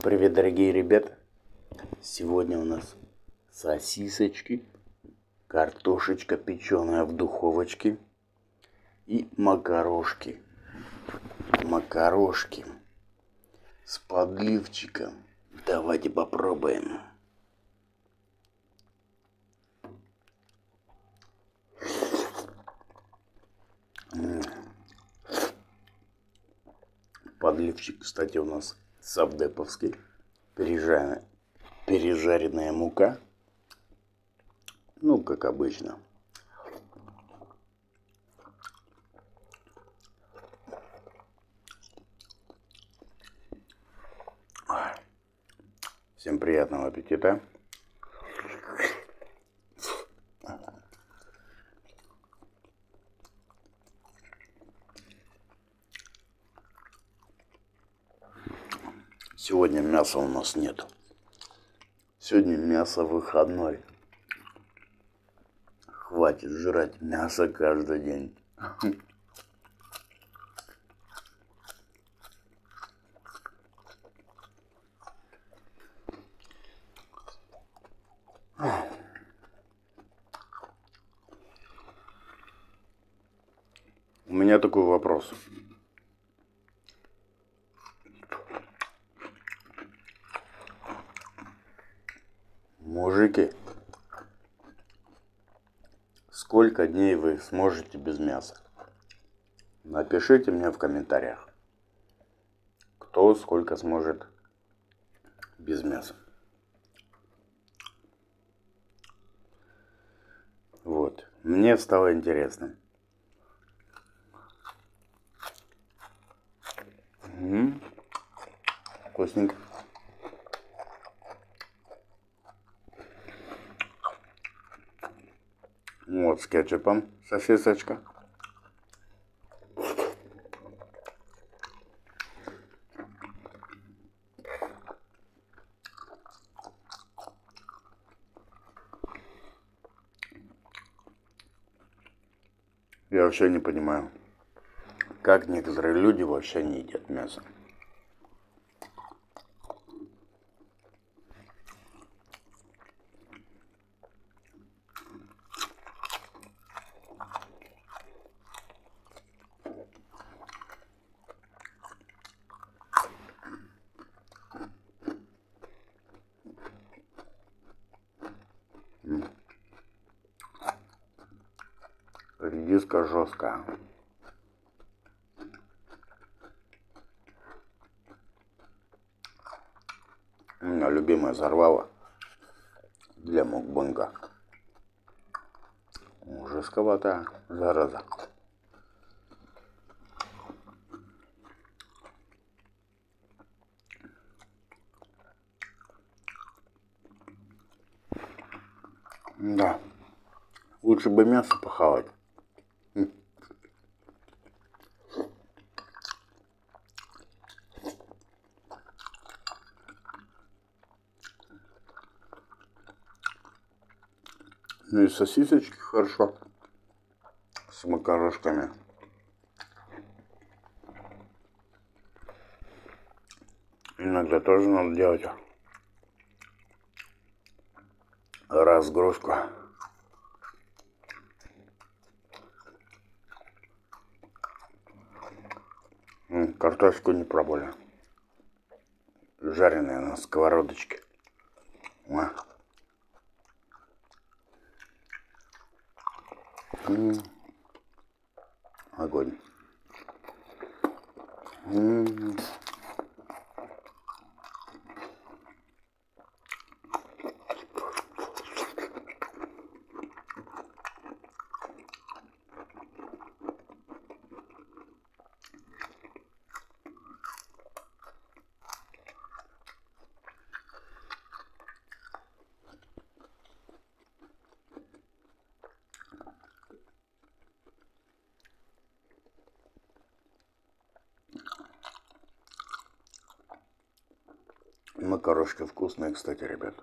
Привет, дорогие ребята! Сегодня у нас сосисочки, картошечка печеная в духовочке и макарошки. Макарошки с подливчиком. Давайте попробуем. Подливчик, кстати, у нас савдеповский. Пережаренная мука. Ну, как обычно. Всем приятного аппетита. Сегодня мяса у нас нет. Сегодня мясо выходной. Хватит жрать мясо каждый день. У меня такой вопрос. Мужики, сколько дней вы сможете без мяса? Напишите мне в комментариях, кто сколько сможет без мяса. Вот, мне стало интересно. Вкусненько. Вот с кетчупом сосисочка. Я вообще не понимаю, как некоторые люди вообще не едят мясо. Редиска жесткая. У меня любимая зарвала для мукбанга. Жестковатая, зараза. Да, лучше бы мясо похавать. Ну и сосисочки хорошо с макарошками. Иногда тоже надо делать разгрузку. Картошку не пробовали. Жареная на сковородочке. Огонь. Макарошки вкусные, кстати, ребят.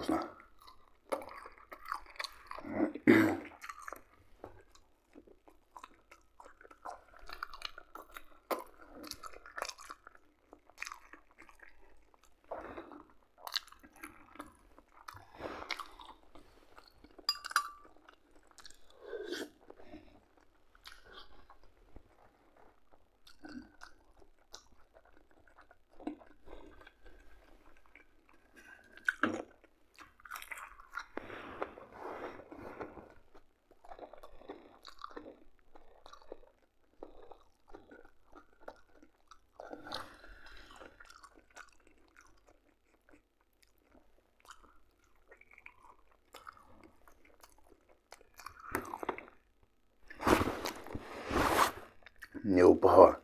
вкусно. Не упала.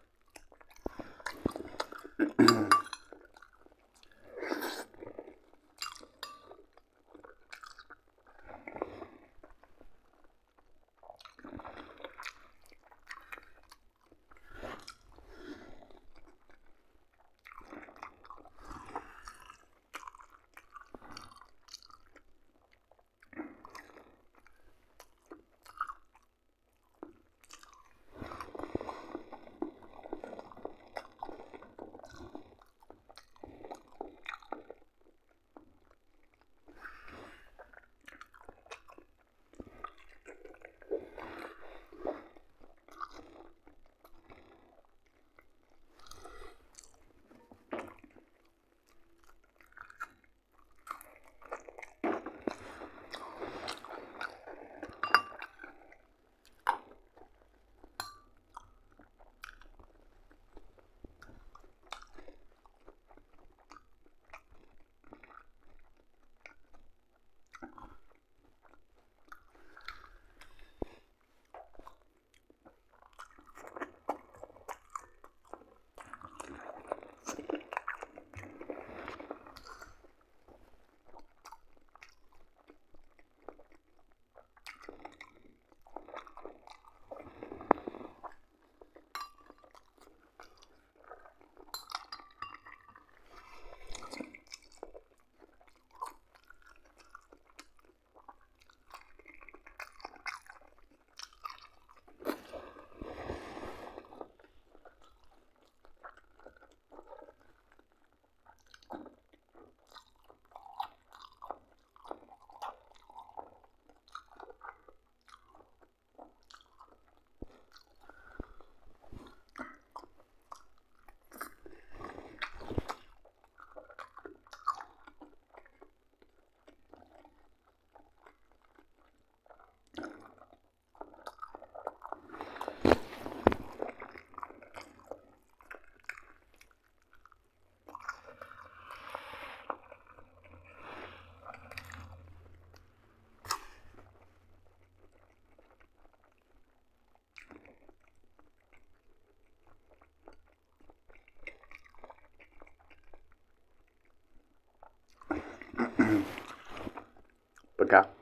Пока.